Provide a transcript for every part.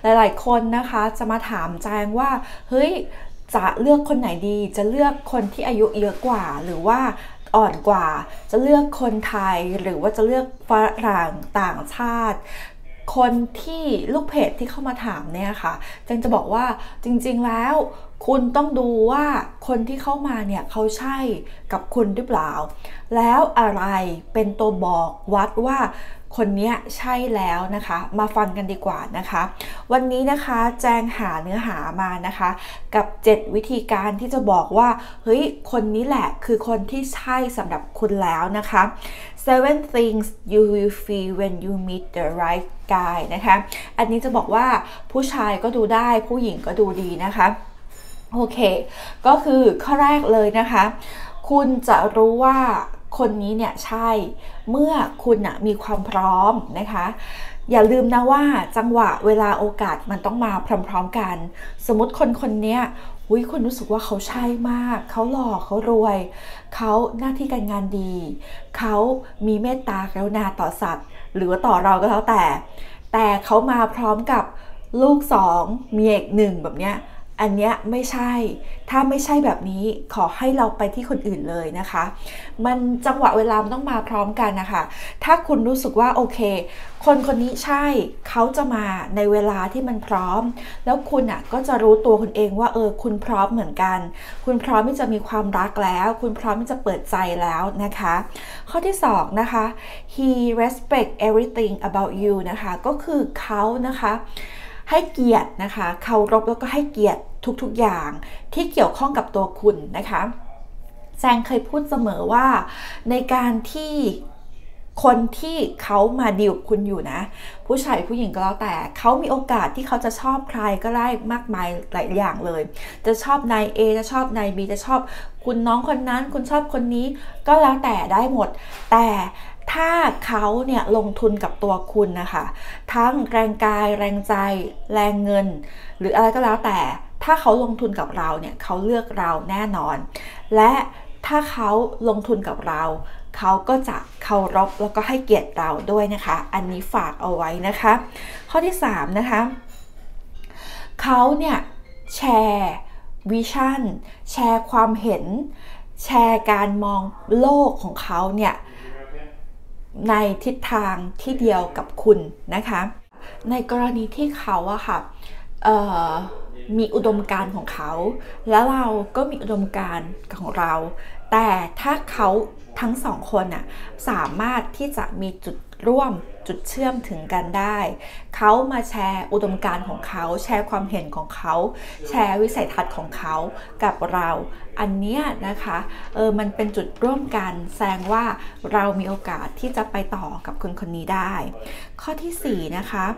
หลายๆคนนะคะจะมาถามแจงว่าเฮ้ยจะเลือกคนไหนดีจะเลือกคนที่อายุเยอะกว่าหรือว่าอ่อนกว่าจะเลือกคนไทยหรือว่าจะเลือกฝรั่งต่างชาติคนที่ลูกเพจที่เข้ามาถามเนี่ยค่ะจังจะบอกว่าจริงๆแล้วคุณต้องดูว่าคนที่เข้ามาเนี่ยเขาใช่กับคุณหรือเปล่าแล้วอะไรเป็นตัวบอกวัดว่าคนนี้ใช่แล้วนะคะมาฟังกันดีกว่านะคะวันนี้นะคะแจงหาเนื้อหามานะคะกับ7วิธีการที่จะบอกว่าเฮ้ยคนนี้แหละคือคนที่ใช่สำหรับคุณแล้วนะคะ Seven things you will feel when you meet the right guy นะคะอันนี้จะบอกว่าผู้ชายก็ดูได้ผู้หญิงก็ดูดีนะคะโอเคก็คือข้อแรกเลยนะคะคุณจะรู้ว่าคนนี้เนี่ยใช่เมื่อคุณมีความพร้อมนะคะอย่าลืมนะว่าจังหวะเวลาโอกาสมันต้องมาพร้อมๆกันสมมติคนนี้คุณรู้สึกว่าเขาใช่มากเขาหล่อเขารวยเขาหน้าที่การงานดีเขามีเมตตากรุณาต่อสัตว์หรือว่าต่อเราก็แล้วแต่เขามาพร้อมกับลูก2เมียอีก1แบบเนี้ยอันเนี้ยไม่ใช่ถ้าไม่ใช่แบบนี้ขอให้เราไปที่คนอื่นเลยนะคะมันจังหวะเวลามันต้องมาพร้อมกันนะคะถ้าคุณรู้สึกว่าโอเคคนนี้ใช่เขาจะมาในเวลาที่มันพร้อมแล้วคุณก็จะรู้ตัวคุณเองว่าคุณพร้อมเหมือนกันคุณพร้อมที่จะมีความรักแล้วคุณพร้อมที่จะเปิดใจแล้วนะคะข้อที่2นะคะ he respect everything about you นะคะก็คือเขานะคะให้เกียรตินะคะเคารพแล้วก็ให้เกียรติทุกๆอย่างที่เกี่ยวข้องกับตัวคุณนะคะแจงเคยพูดเสมอว่าในการที่คนที่เขามาดีลกับคุณอยู่นะผู้ชายผู้หญิงก็แล้วแต่เขามีโอกาสที่เขาจะชอบใครก็ได้มากมายหลายอย่างเลยจะชอบนาย A จะชอบนาย B จะชอบคุณน้องคนนั้นคุณชอบคนนี้ก็แล้วแต่ได้หมดแต่ถ้าเขาเนี่ยลงทุนกับตัวคุณนะคะทั้งแรงกายแรงใจแรงเงินหรืออะไรก็แล้วแต่ถ้าเขาลงทุนกับเราเนี่ยเขาเลือกเราแน่นอนและถ้าเขาลงทุนกับเราเขาก็จะเคารพแล้วก็ให้เกียรติเราด้วยนะคะอันนี้ฝากเอาไว้นะคะข้อที่3นะคะเขาเนี่ยแชร์วิชั่นแชร์ความเห็นแชร์การมองโลกของเขาเนี่ยในทิศทางที่เดียวกับคุณนะคะในกรณีที่เขาค่ะมีอุดมการณ์ของเขาแล้วเราก็มีอุดมการณ์ของเราแต่ถ้าเขาทั้งสองคนสามารถที่จะมีจุดร่วมจุดเชื่อมถึงกันได้เขามาแชร์อุดมการณ์ของเขาแชร์ความเห็นของเขาแชร์วิสัยทัศน์ของเขากับเราอันเนี้ยนะคะมันเป็นจุดร่วมกันแสดงว่าเรามีโอกาสที่จะไปต่อกับคนคนนี้ได้ข้อที่4นะคะ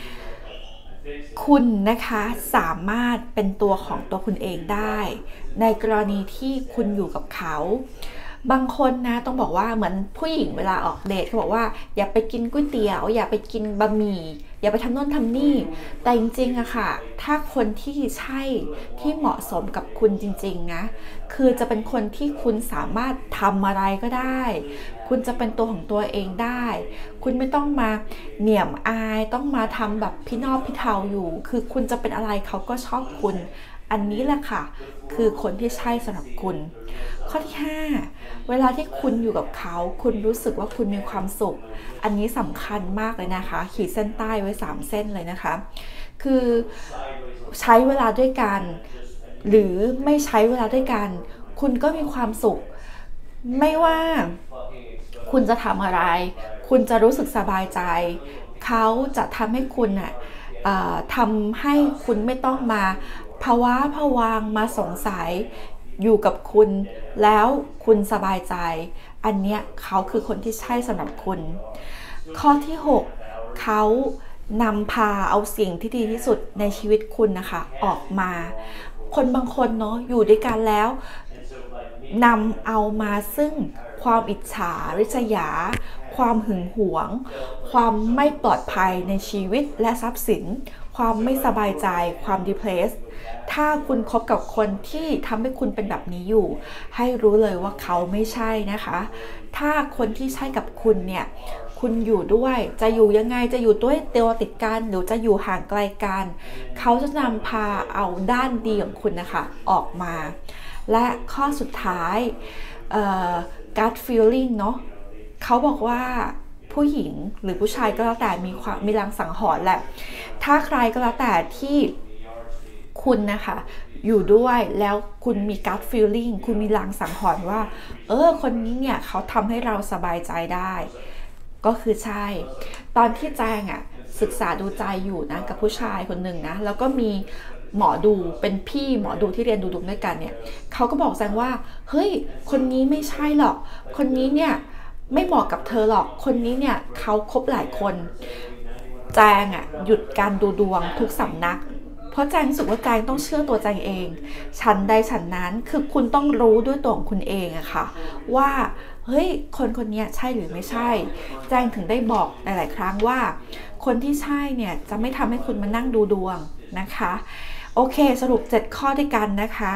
คุณนะคะสามารถเป็นตัวของตัวคุณเองได้ในกรณีที่คุณอยู่กับเขาบางคนนะต้องบอกว่าเหมือนผู้หญิงเวลาออกเดทเขาบอกว่าอย่าไปกินก๋วยเตี๋ยวอย่าไปกินบะหมี่อย่าไปทำโน่นทำนี่แต่จริงๆอะค่ะถ้าคนที่ใช่ที่เหมาะสมกับคุณจริงๆนะคือจะเป็นคนที่คุณสามารถทำอะไรก็ได้คุณจะเป็นตัวของตัวเองได้คุณไม่ต้องมาเหนี่ยมอายต้องมาทำแบบพี่นอบพี่เทาอยู่คือคุณจะเป็นอะไรเขาก็ชอบคุณอันนี้แหละค่ะคือคนที่ใช่สำหรับคุณข้อที่5เวลาที่คุณอยู่กับเขาคุณรู้สึกว่าคุณมีความสุขอันนี้สำคัญมากเลยนะคะขีดเส้นใต้ไว้3เส้นเลยนะคะคือใช้เวลาด้วยกันหรือไม่ใช้เวลาด้วยกันคุณก็มีความสุขไม่ว่าคุณจะทำอะไรคุณจะรู้สึกสบายใจเขาจะทำให้คุณทำให้คุณไม่ต้องมาภาวะผวามาสงสัยอยู่กับคุณแล้วคุณสบายใจอันเนี้ยเขาคือคนที่ใช่สำหรับคุณข้อที่6เขานำพาเอาสิ่งที่ดีที่สุดในชีวิตคุณนะคะออกมาคนบางคนเนาะอยู่ด้วยกันแล้วนำเอามาซึ่งความอิจฉาริษยาความหึงหวงความไม่ปลอดภัยในชีวิตและทรัพย์สินความไม่สบายใจความดิเพรสถ้าคุณคบกับคนที่ทำให้คุณเป็นแบบนี้อยู่ให้รู้เลยว่าเขาไม่ใช่นะคะถ้าคนที่ใช่กับคุณเนี่ยคคุณอยู่ด้วยจะอยู่ยังไงจะอยู่ด้วยตัวติดกันหรือจะอยู่ห่างไกลกันเขาจะนำพาเอาด้านดีของคุณนะคะออกมาและข้อสุดท้ายgut feeling เนาะเขาบอกว่าผู้หญิงหรือผู้ชายก็แล้วแต่มีลางสังหรณ์แหละถ้าใครก็แล้วแต่ที่คุณนะคะอยู่ด้วยแล้วคุณมี gut feeling คุณมีลางสังหรณ์ว่าคนนี้เนี่ยเขาทำให้เราสบายใจได้ก็คือใช่ตอนที่แจงศึกษาดูใจอยู่นะกับผู้ชายคนหนึ่งนะแล้วก็มีหมอดูเป็นพี่หมอดูที่เรียนดูดวงด้วยกันเนี่ยเขาก็บอกแจงว่าเฮ้ยคนนี้ไม่ใช่หรอกคนนี้เนี่ยไม่เหมาะกับเธอหรอกคนนี้เนี่ยเขาคบหลายคนแจงหยุดการดูดวงทุกสำนักเพราะแจงรู้สึกว่าแจงต้องเชื่อตัวแจงเองฉันใดฉันนั้นคือคุณต้องรู้ด้วยตัวของคุณเองอะค่ะว่าเฮ้ยคนนี้ใช่หรือไม่ใช่แจงถึงได้บอกหลายๆครั้งว่าคนที่ใช่เนี่ยจะไม่ทำให้คุณมานั่งดูดวงนะคะโอเคสรุป7ข้อด้วยกันนะคะ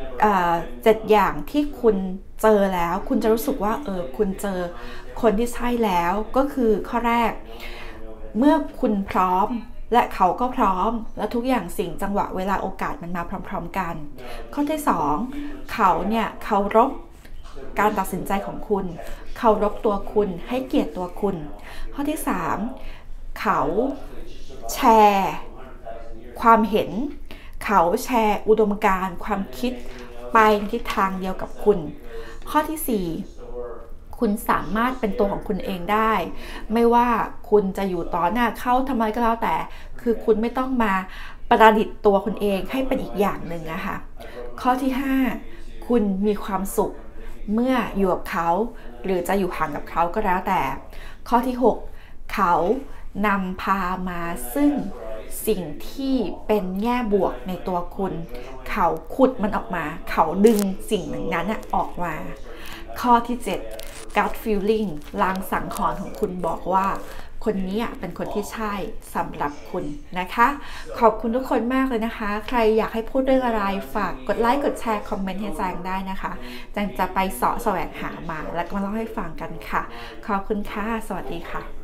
7อย่างที่คุณเจอแล้วคุณจะรู้สึกว่าคุณเจอคนที่ใช่แล้วก็คือข้อแรกเมื่อคุณพร้อมและเขาก็พร้อมและทุกอย่างสิ่งจังหวะเวลาโอกาสมันมาพร้อมๆกันข้อที่2เขาเนี่ยเคารพการตัดสินใจของคุณเคารพตัวคุณให้เกียรติตัวคุณข้อที่3เขาแชร์ความเห็นเขาแชร์อุดมการณ์ความคิดไปในทิศทางเดียวกับคุณข้อที่4คุณสามารถเป็นตัวของคุณเองได้ไม่ว่าคุณจะอยู่ต่อหน้าเขาทำไมก็แล้วแต่คือคุณไม่ต้องมาประดิษฐ์ตัวคุณเองให้เป็นอีกอย่างหนึ่งอะค่ะข้อที่5คุณมีความสุขเมื่ออยู่กับเขาหรือจะอยู่ห่างกับเขาก็แล้วแต่ข้อที่6เขานำพามาซึ่งสิ่งที่เป็นแง่บวกในตัวคุณเขาขุดมันออกมาเขาดึงสิ่งนั้นออกมาข้อที่7 gut feeling ลางสังหรณ์ของคุณบอกว่าคนนี้เป็นคนที่ใช่สำหรับคุณนะคะขอบคุณทุกคนมากเลยนะคะใครอยากให้พูดเรื่องอะไรฝากกดไลค์กดแชร์คอมเมนต์ให้แจงได้นะคะแจงจะไปเสาะแสวงหามาแล้วก็มาเล่าให้ฟังกันค่ะขอบคุณค่ะสวัสดีค่ะ